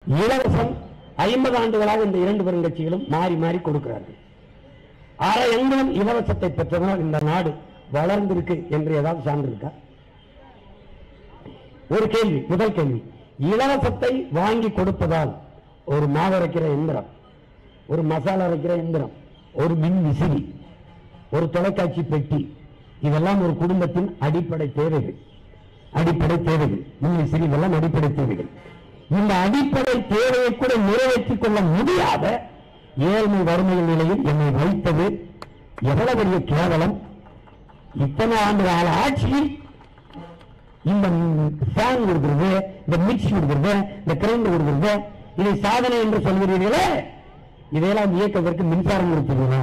இலவசம் 50 ஆண்டுகளாக இந்த இரண்டு பெருங்கட்சிகளும் மாறி மாறி கொடுக்கிறார்கள். எங்களும் இலவசத்தை பெற்றதால் இந்த நாடு வளர்ந்திருக்கு என்று ஏதாவது சான்று இருக்கா? ஒரு கேள்வி, முதல் கேள்வி, இலவசத்தை வாங்கி கொடுப்பதால் ஒரு மாவு அரைக்கிற எந்திரம், ஒரு மசாலா அரைக்கிற எந்திரம், ஒரு மின் விசிறி, ஒரு தொலைக்காட்சி பெட்டி, இதெல்லாம் ஒரு குடும்பத்தின் அடிப்படை தேவைகள். மின் விசிறி இதெல்லாம் அடிப்படை தேவைகள். இந்த அடிப்படை தேவையை கூட நிறைவேற்றிக் கொள்ள முடியாத ஏழ்மை வறுமையின் நிலையில் என்னை வைத்தது எவ்வளவு பெரிய கேவலம். இத்தனை ஆண்டு கால ஆட்சியில் இந்த ஃபேன் கொடுக்கிறது, இந்த மிக்சி கொடுக்கிறது, இந்த கிரைண்டர் கொடுக்கிறது, இதை சாதனை என்று சொல்கிறீர்களே, இதையெல்லாம் இயக்கத்திற்கு மின்சாரம் கொடுத்தீங்களா?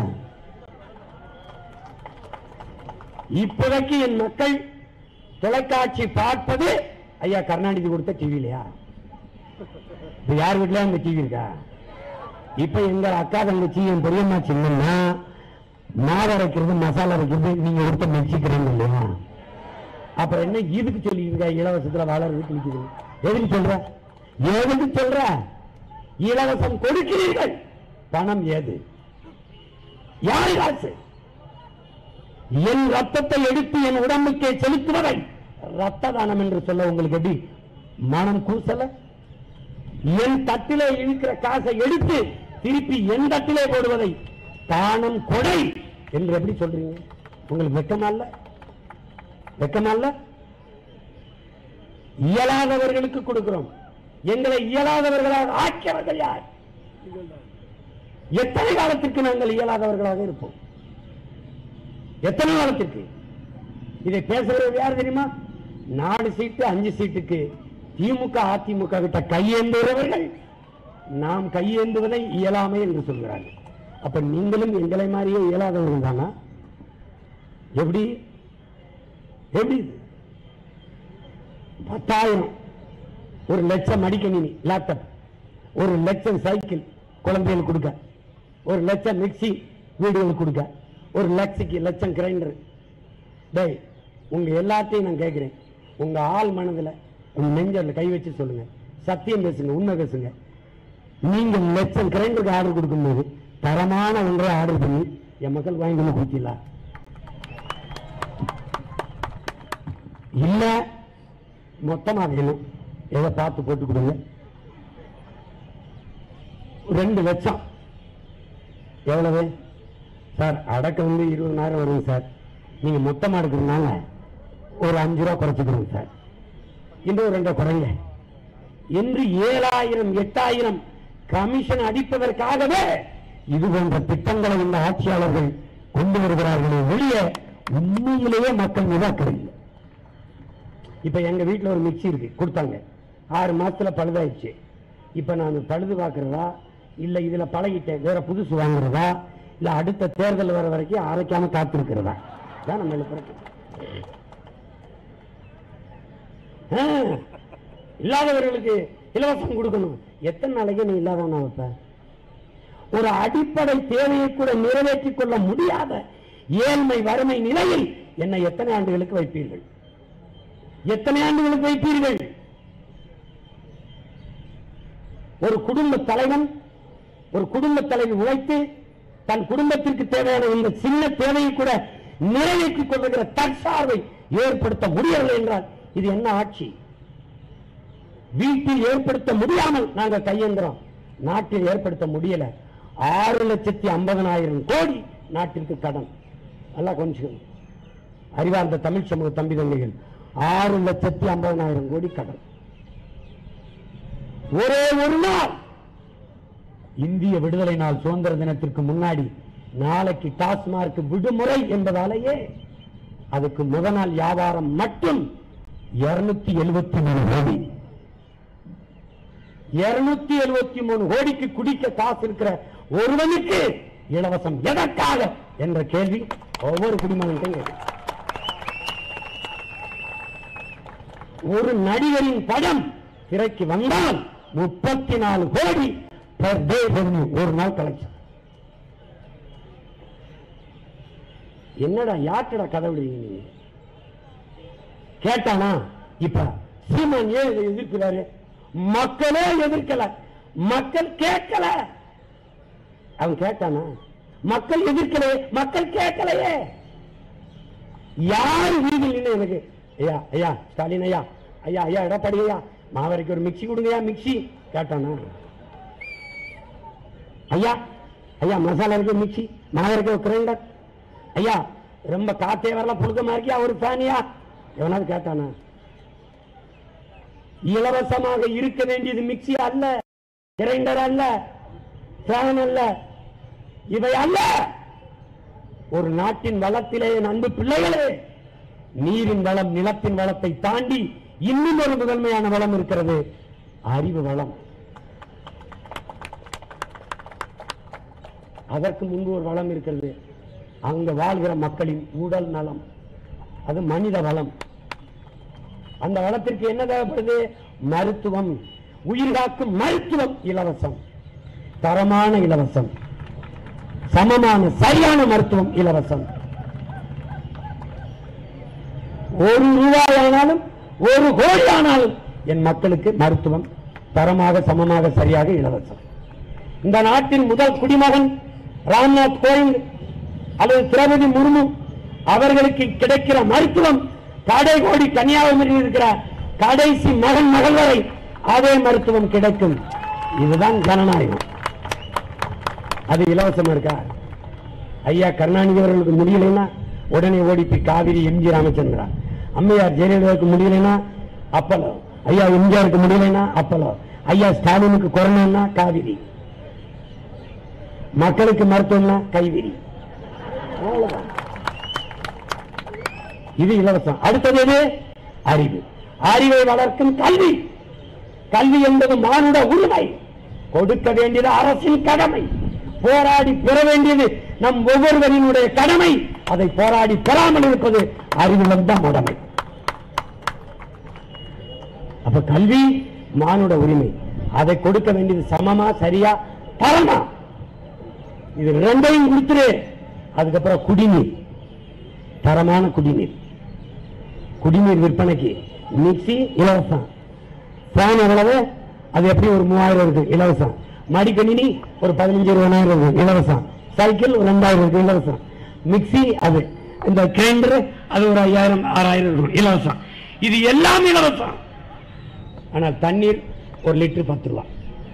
இப்போதைக்கு என் மக்கள் தொலைக்காட்சி பார்ப்பது ஐயா கருணாநிதி கொடுத்த டிவிலையா? யார் வீட்டுல அந்த டிவி இருக்கா? இப்ப எங்க அக்கா தங்கச்சி என் பெரியம்மா சின்னம்னா மாவு அரைக்கிறது, மசாலா அரைக்கிறது நீங்க கொடுத்த மிக்சிக்கிறீங்க இல்லையா? அப்புறம் என்ன இதுக்கு சொல்லிருக்க இலவசத்துல வளர்றதுக்கு நிக்குது? எதுக்கு சொல்ற? இலவசம் கொடுக்கிறீர்கள், பணம் ஏது? யாரு காசு? என் ரத்தத்தை எடுத்து என் உடம்புக்கே செலுத்துவதை ரத்த தானம் என்று சொல்ல உங்களுக்கு எப்படி மனம் கூசல? என் தட்டிலே இருக்கிற காசை எடுத்து திருப்பி என் தட்டிலே போடுவதை தானம் கொடை என்று எப்படி சொல்றீங்க? உங்களுக்கு வெக்கமா இல்ல? இயலாதவர்களுக்கு கொடுக்கிறோம். எங்களை இயலாதவர்களாக ஆக்கியவர்கள் யார்? எத்தனை காலத்திற்கு நாங்கள் இயலாதவர்களாக இருப்போம்? எத்தனை காலத்திற்கு? இதை பேசுறது யார் தெரியுமா? 4 சீட்டு 5 சீட்டுக்கு திமுக அதிமுக கிட்ட கையேந்துகிறவர்கள் நாம் கையேந்துவதை இயலாமை என்று சொல்கிறார்கள். அப்ப நீங்களும் எங்களை மாதிரியே இயலாதவர்கள் தானா? எப்படி 10,000 ஒரு லட்சம் மடிக்கணினி லேப்டாப், 1 லட்சம் சைக்கிள் குழந்தைகளுக்கு கொடுக்க, 1 லட்சம் மிக்சி வீடுகளுக்கு கொடுக்க, 1 லட்சம் கிரைண்டர். டேய், உங்க எல்லாத்தையும் நான் கேட்கிறேன், உங்க ஆள் மனதுல உங்க நெஞ்சல கை வச்சு சொல்லுங்க, சத்தியம் பேசுங்க, உண்மை பேசுங்க. நீங்க லட்சம் கிரைண்டருக்கு ஆர்டர் கொடுக்கும்போது தரமான ஒன்றை ஆர்டர் பண்ணி என் மக்கள் வாங்கி கொடுத்தீங்களா? இல்ல மொத்தமா வேணும், எதை பார்த்து போட்டு கொடுங்க. 2 லட்சம் எவ்வளவு சார்? அடக்க 20,000 வருங்க சார். நீங்க மொத்தமா எடுக்கிறதுனால ஒரு 5 ரூபா குறைச்சுக்கிறோங்க சார், இன்னும் 2 குறைங்க என்று 7,000 8,000 கமிஷன் அடிப்பதற்காகவே இது போன்ற திட்டங்களை இந்த ஆட்சியாளர்கள் கொண்டு வருகிறார்களே வெளியே உண்மையிலேயே மக்கள் மீது அக்கறை இல்லை. இப்ப எங்க வீட்டுல ஒரு மிக்சி இருக்கு, கொடுத்தாங்க, 6 மாசத்துல பழுதாயிடுச்சு. இப்ப நான் பழுது பார்க்கிறதா இல்ல இதுல பழகிட்டேன் வேற புதுசு வாங்குறதா இல்ல அடுத்த தேர்தல் வர வரைக்கும் அரைக்காம காத்திருக்கிறதா தான் நம்ம எழுப்புறோம். இல்லாதவர்களுக்கு இலவசம் கொடுக்கணும். எத்தனை நாளைக்கு நீ இல்லாதவனா வைப்ப? ஒரு அடிப்படை தேவையை கூட நிறைவேற்றிக் கொள்ள முடியாத ஏழ்மை வறுமை நிலையில் என்னை எத்தனை ஆண்டுகளுக்கு வைப்பீர்கள்? ஒரு குடும்ப தலைவன் ஒரு குடும்ப தலைவி உழைத்து தன் குடும்பத்திற்கு தேவையான இந்த சின்ன தேவையை கூட நிறைவேற்றிக் கொள்கிற தற்சார்பை ஏற்படுத்த முடியவில்லை என்றால் இது என்ன ஆட்சி? வீட்டில் ஏற்படுத்த முடியாமல் நாங்கள் கையேந்திரோம், நாட்டில் ஏற்படுத்த முடியல. 6,50,000 கோடி நாட்டிற்கு கடன். நல்லா கொஞ்சம் அறிவார்ந்த தமிழ் சமூக தம்பி தங்கைகள், 6,50,000 கோடி கடன். ஒரே ஒரு நாள் இந்திய விடுதலை நாள் சுதந்திர தினத்திற்கு முன்னாடி நாளைக்கு டாஸ்மார்க் விடுமுறை என்பதாலேயே அதுக்கு முதல் நாள் வியாபாரம் மட்டும் 273 கோடி. 273 கோடிக்கு குடிக்க காசு இருக்கிற ஒருவனுக்கு இலவசம் எதற்காக என்ற கேள்வி ஒவ்வொரு குடிமகனுக்கும். ஒரு நடிகரின் படம் திரைக்கு வந்தால் 34 கோடி பெர் டே ரெவென்யூ, ஒரு நாள் கலெக்ஷன். என்னடா யார்டா கதை விடுறீங்க நீங்க? கேட்டானா? இப்ப சீமான் ஏன் எதிர்க்கிறாரு? மக்களே எதிர்க்கல, மக்கள் கேட்கல. அவன் கேட்டானா? மக்கள் எதிர்க்கலையே, மக்கள் கேட்கலையே. யாரு வீதியில் எனக்கு ஐயா ஐயா ஸ்டாலின் ஐயா ஐயா ஐயா எடப்பாடி ஐயா மாவரைக்கு ஒரு மிக்சி கொடுங்கயா மிக்சி கேட்டானா? ஐயா ஐயா மசாலா இருக்கு மிக்சி, மாவரைக்கு ஒரு கிரைண்டர், ஐயா ரொம்ப காத்தே வரலாம் புழுக்கமா இருக்கியா ஒரு ஃபேனியா எவனாவது கேட்டானா? இலவசமாக இருக்க வேண்டியது மிக்சி அல்ல, கிரைண்டர் அல்ல, ஃபேன் அல்ல, இவை அல்ல. ஒரு நாட்டின் வளத்திலே அன்பு பிள்ளைகளே, நீரின் வளம் நிலத்தின் வளத்தை தாண்டி இன்னும் ஒரு முதன்மையான வளம் இருக்கிறது, அறிவு வளம். அதற்கு முன்பு ஒரு வளம் இருக்கிறது, அங்க வாழ்கிற மக்களின் உடல் நலம், அது மனித வளம். அந்த வளத்திற்கு என்ன தேவைப்படுது? மருத்துவம், உயிர்காக்கும் மருத்துவம் இலவசம், தரமான இலவசம், சமமான சரியான மருத்துவம் இலவசம். ஒரு ரூபாய் ஆனாலும் ஒரு கோடி ஆனாலும் என் மக்களுக்கு மருத்துவம் தரமாக சமமாக சரியாக இலவசம். இந்த நாட்டின் முதல் குடிமகன் ராம்நாத் கோவிந்த் அல்லது திரௌபதி முர்மு அவர்களுக்கு கிடைக்கிற மருத்துவம் கடைகோடி கன்னியாகுமரியில் இருக்கிற கடைசி மகன் மகள் வரை அதே மருத்துவம் கிடைக்கும். இதுதான் ஜனநாயகம். அது இலவசமா இருக்கா? ஐயா கருணாநிதி அவர்களுக்கு முடியலைன்னா உடனே ஓடிப்பி காவிரி எம்ஜி ராமச்சந்திரா, அம்மையார் ஜெயலலிதாவுக்கு முடியலைன்னா அப்பலோ, ஐயா எம்ஜிஆருக்கு முடியலைன்னா அப்பலோ, ஐயா ஸ்டாலினுக்கு கொரோனா காவிரி, மக்களுக்கு மருத்துவம்னா கைவிரி. இது இலவசம். அடுத்தது எது? அறிவு. அறிவை வளர்க்கும் கல்வி. கல்வி என்பது மானுட உரிமை, கொடுக்க வேண்டியது அரசின் கடமை, போராடி பெற வேண்டியது நம் ஒவ்வொருவரினுடைய கடமை. அதை போராடி பெறாமல் இருப்பது அறிவு வந்த உடைமை. அப்ப கல்வி மானுட உரிமை, அதை கொடுக்க வேண்டியது சமமா சரியா தரமா, இது ரெண்டையும் கொடுத்துரு. அதுக்கப்புறம் குடிநீர், தரமான குடிநீர், குடிநீர் விற்பனைக்கு மிக்சி இலவசம், ஃபேன் எவ்வளவு? அது எப்படி ஒரு 3000 இருக்கு இலவசம், மடிக்கணினி ஒரு 15-20 இருக்கு இலவசம், சைக்கிள் ஒரு 2000 இருக்கு இலவசம், மிக்சி அது, இந்த கிரைண்டர் அது ஒரு 5000-6000 இருக்கும் இலவசம். இது எல்லாம் இலவசம். ஆனால் தண்ணீர் 1 லிட்டர் 10 ரூபாய்.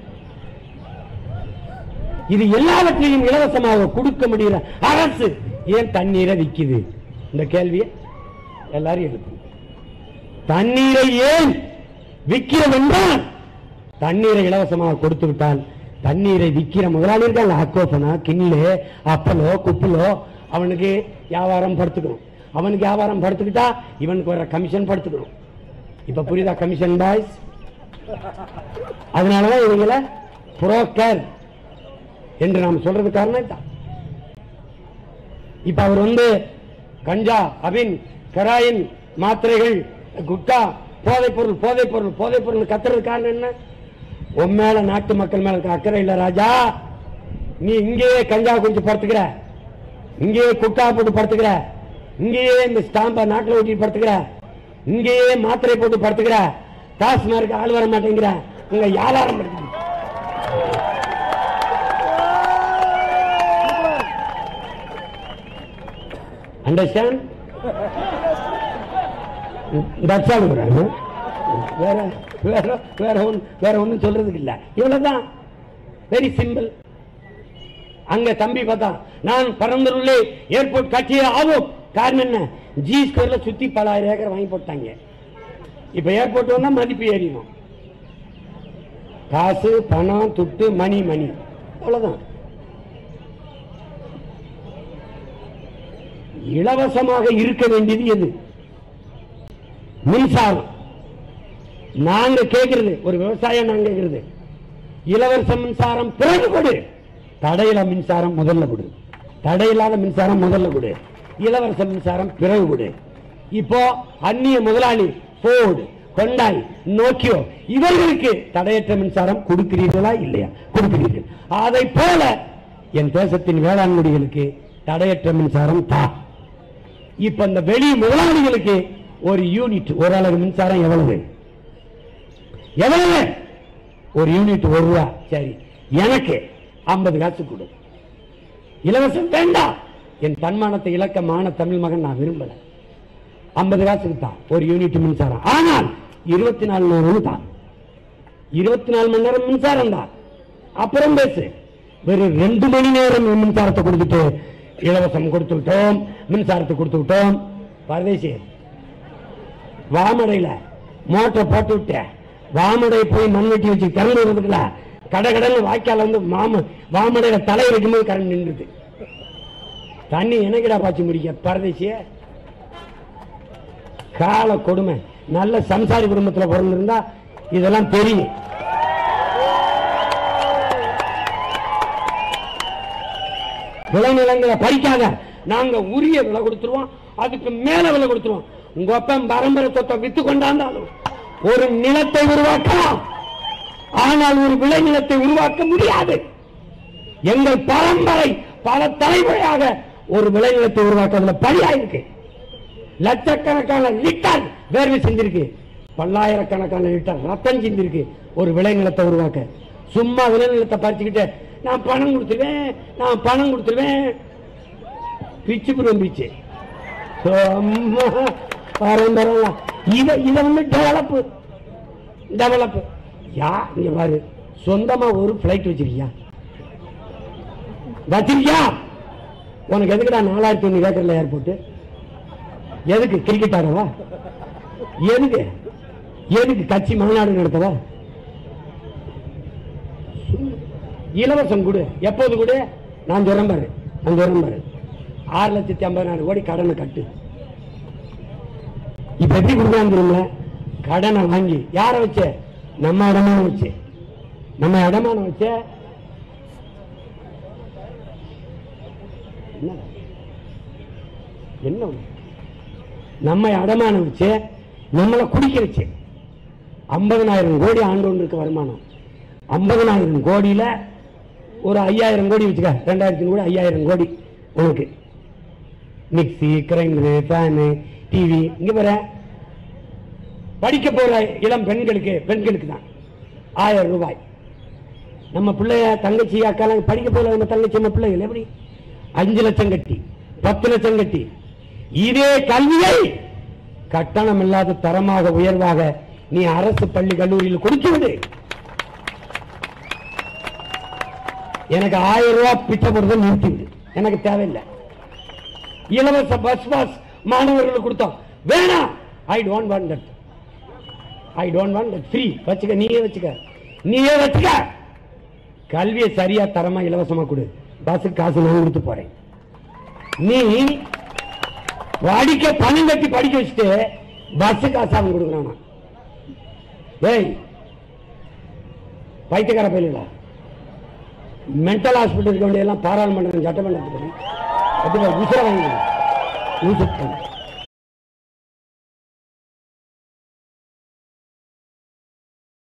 இது எல்லாவற்றையும் இலவசமாக கொடுக்க முடியல அரசு ஏன் தண்ணீரை விற்குது? இந்த கேள்வியை எல்லாரும் எழுப்பும். தண்ணீரை ஏன் விற்கிறது என்றால், தண்ணீரை இலவசமாக கொடுத்து விட்டால் தண்ணீரை விற்கிற முதலாளி இருக்காங்க, அக்கோபனா கிண்ணு அப்பலோ குப்பலோ, அவனுக்கு வியாபாரம் படுத்துக்கணும். அவனுக்கு வியாபாரம் படுத்துக்கிட்டா இவனுக்கு வர கமிஷன் படுத்துக்கணும். இப்ப புரியுதா கமிஷன் பாய்ஸ்? அதனாலதான் இவங்கள புரோக்கர் என்று நாம் சொல்றது காரணம் தான். இப்ப அவர் கஞ்சா, அபின், கராயின், மாத்திரைகள், குட்கா, போதைப் பொருள் போதைப் பொருள் போதைப் பொருள் கத்துறது காரணம் என்ன? உன் மேல நாட்டு மக்கள் மேல அக்கறை இல்ல ராஜா. நீ இங்கேயே கஞ்சா குடிச்சு படுத்துக்கிற, இங்கேயே குட்கா போட்டு படுத்துக்கிற, இங்கேயே இந்த ஸ்டாம்ப நாட்டில் ஓட்டி படுத்துக்கிற, இங்கேயே மாத்திரை போட்டு படுத்துக்கிற, டாஸ்மார்க்கு ஆள் வர மாட்டேங்கிற, உங்க வியாபாரம் படுத்து. Understand? That's all. வேற ஒன்னும் சொல்றதுக்கு இல்ல, இவ்வளவுதான். Very simple. அங்க தம்பி பார்த்தா நான் பரந்தூர்ல ஏர்போர்ட் கட்டியே ஆகும். காரணம் என்ன? ஜி ஸ்கொயர்ல சுத்தி பல 1000 ஏக்கர் வாங்கி போட்டாங்க. இப்ப ஏர்போர்ட் வந்தா மதிப்பு ஏறிடும். காசு, பணம், துட்டு, மணி மணி, அவ்வளவுதான். இலவசமாக இருக்க வேண்டியது எது? மின்சாரம். நாங்க கேட்கிறது, ஒரு விவசாயம் நாங்க கேட்கிறது, இலவச மின்சாரம் பிறகு கொடு, தடையில்லா மின்சாரம் முதல்ல கொடு, தடையில்லாத மின்சாரம் முதல்ல கொடு, இலவச மின்சாரம் பிறகு கொடு. இப்போ அந்நிய முதலாளி போர்டு, கொண்டாய், நோக்கியோ இவர்களுக்கு தடையற்ற மின்சாரம் கொடுக்கிறீர்களா இல்லையா? கொடுக்கிறீர்கள். அதை போல என் தேசத்தின் வேளாண்மைகளுக்கு தடையற்ற மின்சாரம் தா. இப்ப இந்த வெளி முதலாளிகளுக்கு ஒரு யூனிட், ஒரு அலகு மின்சாரம் எவ்வளவு? எவ்வளவு? ஒரு யூனிட் 1 ரூபா. சரி, எனக்கு 50 காசு கொடு. இலவசம் வேண்டாம். என் தன்மானத்தை இலக்கமான தமிழ் மகன் நான் விரும்பல. 50 காசுக்கு தான் ஒரு யூனிட் மின்சாரம். ஆனால் 24 மணி நேரம் தான், 24 மணி நேரம் மின்சாரம் தான். அப்புறம் பேசு. வெறும் 2 மணி நேரம் மின்சாரத்தை கொடுத்துட்டு இலவசம் கொடுத்து விட்டோம், மின்சாரத்தை கொடுத்து விட்டோம். பரதேசி வாமடையில மோட்டரை போட்டு விட்ட, வாமடை போய் மண் வெட்டி வச்சு கரண்ட் வருதுல, கடகடன்னு வாய்க்கால வந்து வாமடையில தலை வைக்கும்போது கரண்ட் நின்றுது. தண்ணி எனக்கிடா பாய்ச்சி முடிக்க பரதேசிய. கால கொடுமை. நல்ல சம்சாரி குடும்பத்தில் பிறந்திருந்தா இதெல்லாம் தெரியும். விளைநிலங்களை பறிக்காத, நாங்க உரிய விலை கொடுத்துருவோம், அதுக்கு மேல விலை கொடுத்துருவோம். உங்க அப்பன் பரம்பரை சொத்தை வித்து கொண்டாந்தாலும் ஒரு நிலத்தை உருவாக்கலாம், ஆனால் ஒரு விளைநிலத்தை உருவாக்க முடியாது. எங்கள் பரம்பரை பல தலைமுறையாக ஒரு விளைநிலத்தை உருவாக்குறதுல பழியாயிருக்கு. லட்சக்கணக்கான லிட்டர் வேர்வை செஞ்சிருக்கு, பல்லாயிரக்கணக்கான லிட்டர் ரத்தம் செஞ்சிருக்கு ஒரு விளைநிலத்தை உருவாக்க. சும்மா விளைநிலத்தை பறிச்சுக்கிட்டு நான் பணம் கொடுத்துருவேன், நான் பணம் கொடுத்துருவேன், பிச்சு புரியும் பிச்சு. பரம்பரை இதை வந்து டெவலப் யா. இங்க பாரு, சொந்தமா ஒரு பிளைட் வச்சிருக்கியா? உனக்கு எதுக்குடா 4500 ஏக்கர்ல ஏர்போர்ட்? எதுக்கு? கிரிக்கெட் ஆடவா? எதுக்கு? எதுக்கு கட்சி மாநாடு நடத்தவா? இலவசம் கொடு. எப்போது கொடு? நான் சொல்றேன் பாரு, 6,50,000 கோடி கடனை கட்டு. இப்ப எப்படி கொடுக்காங்க? கடனை வாங்கி யார வச்ச? நம்ம அடமானம் வச்சு. நம்ம அடமானம் வச்ச என்ன? நம்ம அடமானம் வச்சு நம்மளை குடிக்க வச்சு 50,000 கோடி ஆண்டு ஒன்று இருக்கு வருமானம். 50,000 கோடியில ஒரு 5,000 கோடி வச்சுக்க, 2,000 கோடி 5,000 கோடி உனக்கு. Mixie, grinder, fan, TV. இங்க பாரு, படிக்க போற இளம் பெண்களுக்கு தான் 1000 ரூபாய். நம்ம பிள்ளைய தங்கச்சி அக்கால படிக்க போற நம்ம தங்கச்சி நம்ம பிள்ளைகள் எப்படி 5 லட்சம் கட்டி 10 லட்சம் கட்டி இதே கல்வியை கட்டணம் இல்லாத தரமாக உயர்வாக நீ அரசு பள்ளி கல்லூரியில் கொடுத்து விடு. எனக்கு 1000 ரூபாய் பிச்சை போடுறதை நிறுத்தி விடு, எனக்கு தேவையில்லை. இலவச பஸ் பாஸ் மாணவர்களுக்கு கொடுத்தோம், வேணாம். I don't want that free. வச்சுக்க, நீயே வச்சுக்க. கல்வியை சரியா தரமா இலவசமா கொடு. பஸ்ஸுக்கு காசு நான் கொடுத்து போறேன். நீ படிக்க பணம் கட்டி படிக்க வச்சுட்டு பஸ் காசு அவன் கொடுக்குறான். ஏய் பைத்தியக்கார பயிலா, மென்டல் ஹாஸ்பிட்டல் இருக்க வேண்டியெல்லாம் பாராளுமன்றம் சட்டமன்றத்துக்கு உசுர வாங்கி